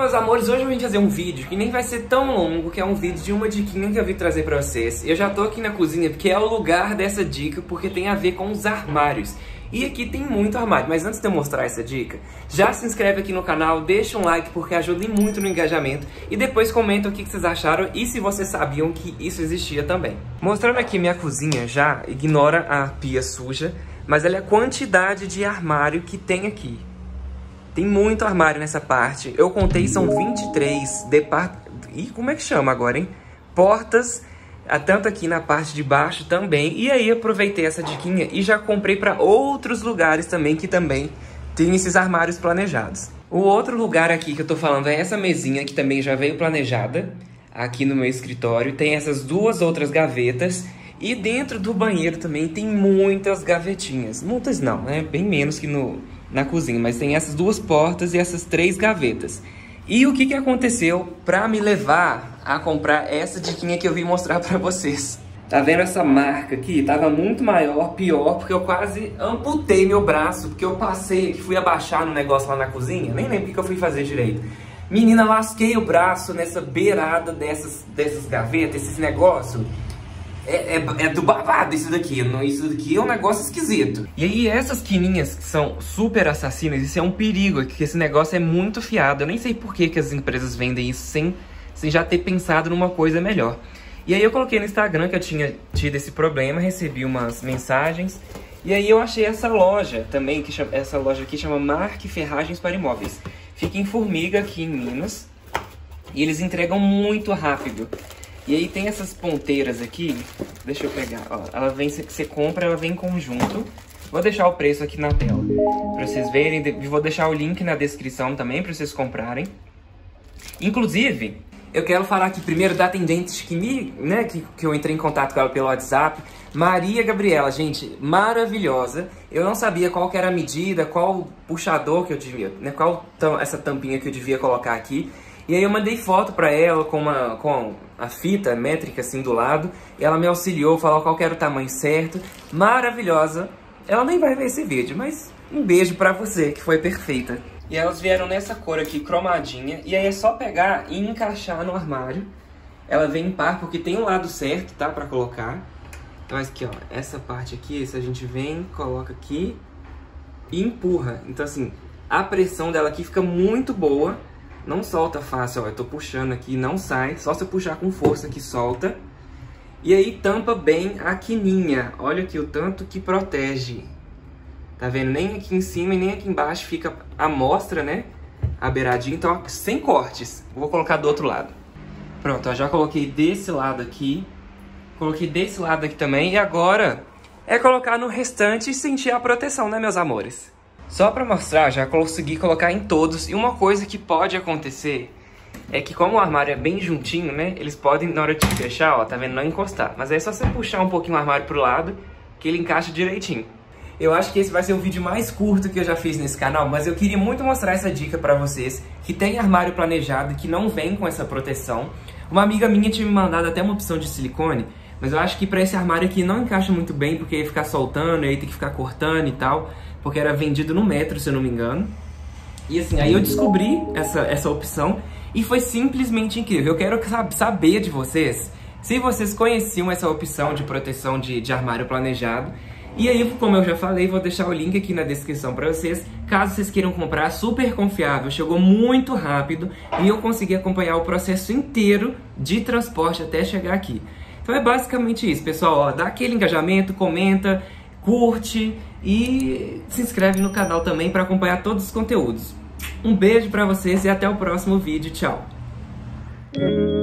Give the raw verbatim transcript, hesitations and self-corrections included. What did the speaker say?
meus amores, hoje eu vim fazer um vídeo que nem vai ser tão longo, que é um vídeo de uma diquinha que eu vim trazer pra vocês. Eu já tô aqui na cozinha porque é o lugar dessa dica, porque tem a ver com os armários. E aqui tem muito armário, mas antes de eu mostrar essa dica, já se inscreve aqui no canal, deixa um like porque ajuda muito no engajamento e depois comenta o que vocês acharam e se vocês sabiam que isso existia também. Mostrando aqui minha cozinha já, ignora a pia suja, mas olha a quantidade de armário que tem aqui. Tem muito armário nessa parte. Eu contei, são vinte e três depart... Ih, como é que chama agora, hein? Portas, tanto aqui na parte de baixo também. E aí aproveitei essa diquinha e já comprei para outros lugares também que também tem esses armários planejados. O outro lugar aqui que eu tô falando é essa mesinha que também já veio planejada aqui no meu escritório. Tem essas duas outras gavetas. E dentro do banheiro também tem muitas gavetinhas. Muitas não, né? Bem menos que no... na cozinha, mas tem essas duas portas e essas três gavetas. E o que que aconteceu pra me levar a comprar essa diquinha que eu vim mostrar pra vocês? Tá vendo essa marca aqui? Tava muito maior, pior, porque eu quase amputei meu braço, porque eu passei aqui, fui abaixar no negócio lá na cozinha, nem lembro o que eu fui fazer direito. Menina, lasquei o braço nessa beirada dessas, dessas gavetas, esses negócios. É, é, é do babado isso daqui, não, isso daqui é um negócio esquisito. E aí essas quininhas que são super assassinas, isso é um perigo, que esse negócio é muito fiado. Eu nem sei por que, que as empresas vendem isso sem, sem já ter pensado numa coisa melhor. E aí eu coloquei no Instagram que eu tinha tido esse problema, recebi umas mensagens. E aí eu achei essa loja também, que chama, essa loja aqui chama Marque Ferragens para Imóveis. Fica em Formiga, aqui em Minas. E eles entregam muito rápido. E aí tem essas ponteiras aqui, deixa eu pegar, ó, ela vem, você compra, ela vem em conjunto. Vou deixar o preço aqui na tela, pra vocês verem, e vou deixar o link na descrição também, pra vocês comprarem. Inclusive, eu quero falar aqui primeiro da atendente que, me, né, que, que eu entrei em contato com ela pelo WhatsApp, Maria Gabriela, gente, maravilhosa. Eu não sabia qual que era a medida, qual puxador que eu devia, né, qual essa tampinha que eu devia colocar aqui. E aí eu mandei foto pra ela com, uma, com a fita métrica assim do lado. E ela me auxiliou, falou qual que era o tamanho certo. Maravilhosa. Ela nem vai ver esse vídeo, mas um beijo pra você, que foi perfeita. E elas vieram nessa cor aqui, cromadinha. E aí é só pegar e encaixar no armário. Ela vem em par, porque tem um lado certo, tá? Pra colocar. Então aqui, ó, essa parte aqui, se a gente vem, coloca aqui e empurra. Então assim, a pressão dela aqui fica muito boa. Não solta fácil, ó, eu tô puxando aqui, não sai, só se eu puxar com força que solta. E aí tampa bem a quininha, olha aqui o tanto que protege. Tá vendo? Nem aqui em cima e nem aqui embaixo fica a mostra, né? A beiradinha, então ó, sem cortes. Vou colocar do outro lado. Pronto, ó, já coloquei desse lado aqui. Coloquei desse lado aqui também. E agora é colocar no restante e sentir a proteção, né, meus amores? Só pra mostrar, já consegui colocar em todos. E uma coisa que pode acontecer é que como o armário é bem juntinho, né? Eles podem, na hora de fechar, ó, tá vendo? Não encostar. Mas é só você puxar um pouquinho o armário pro lado que ele encaixa direitinho. Eu acho que esse vai ser o vídeo mais curto que eu já fiz nesse canal, mas eu queria muito mostrar essa dica pra vocês, que tem armário planejado, que não vem com essa proteção. Uma amiga minha tinha me mandado até uma opção de silicone, mas eu acho que pra esse armário aqui não encaixa muito bem, porque ia ficar soltando, aí tem que ficar cortando e tal. Porque era vendido no Metro, se eu não me engano. E assim, aí eu descobri essa, essa opção e foi simplesmente incrível. Eu quero saber de vocês se vocês conheciam essa opção de proteção de, de armário planejado. E aí, como eu já falei, vou deixar o link aqui na descrição pra vocês. Caso vocês queiram comprar, super confiável, chegou muito rápido e eu consegui acompanhar o processo inteiro de transporte até chegar aqui. Então é basicamente isso, pessoal. Ó, dá aquele engajamento, comenta, curte e se inscreve no canal também para acompanhar todos os conteúdos. Um beijo para vocês e até o próximo vídeo. Tchau!